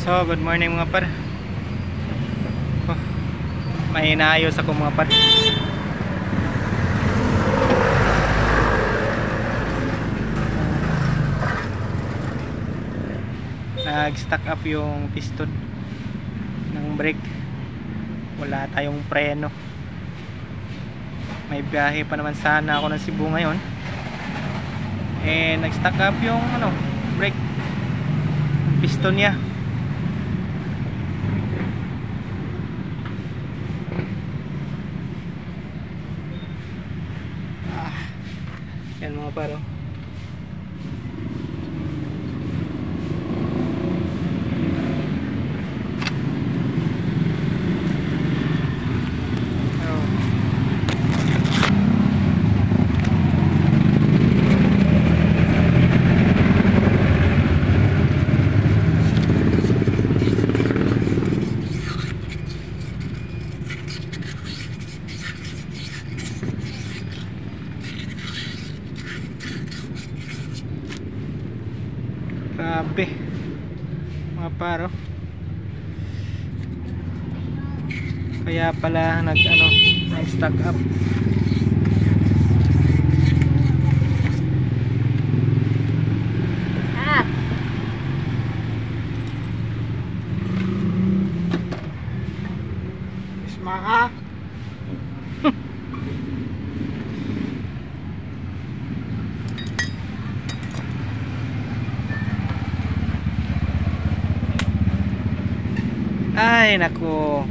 So, good morning mga par. Oh, may inaayos ako mga par. Nag-stack up yung piston ng brake. Wala tayong preno. May biyahe pa naman sana ako ng Cebu ngayon. Nag-stack up yung brake, piston niya. Yan mga paro. Grabe mga paro, kaya pala nag-stack up. Ismaha. Ay naku,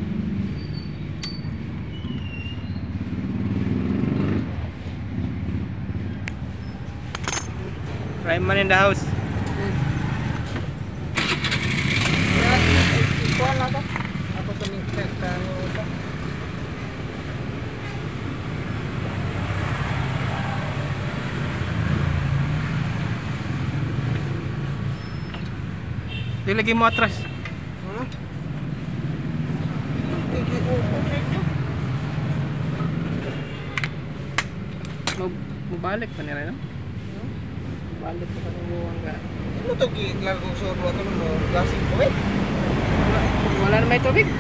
Rayman in the house. Ikuan na to. Ako sa mingkek kano to. Di lagi mo atras. Mubalik pa nila, no? Balik ko sa luwang ga. Ano to largo sa luwang to mo? Plastic ko eh. Wala na may tubig.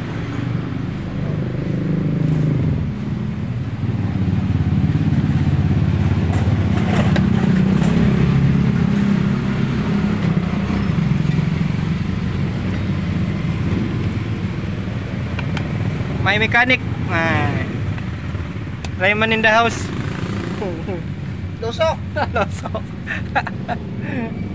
May mechanic. Rayman in the house. Loso. Loso.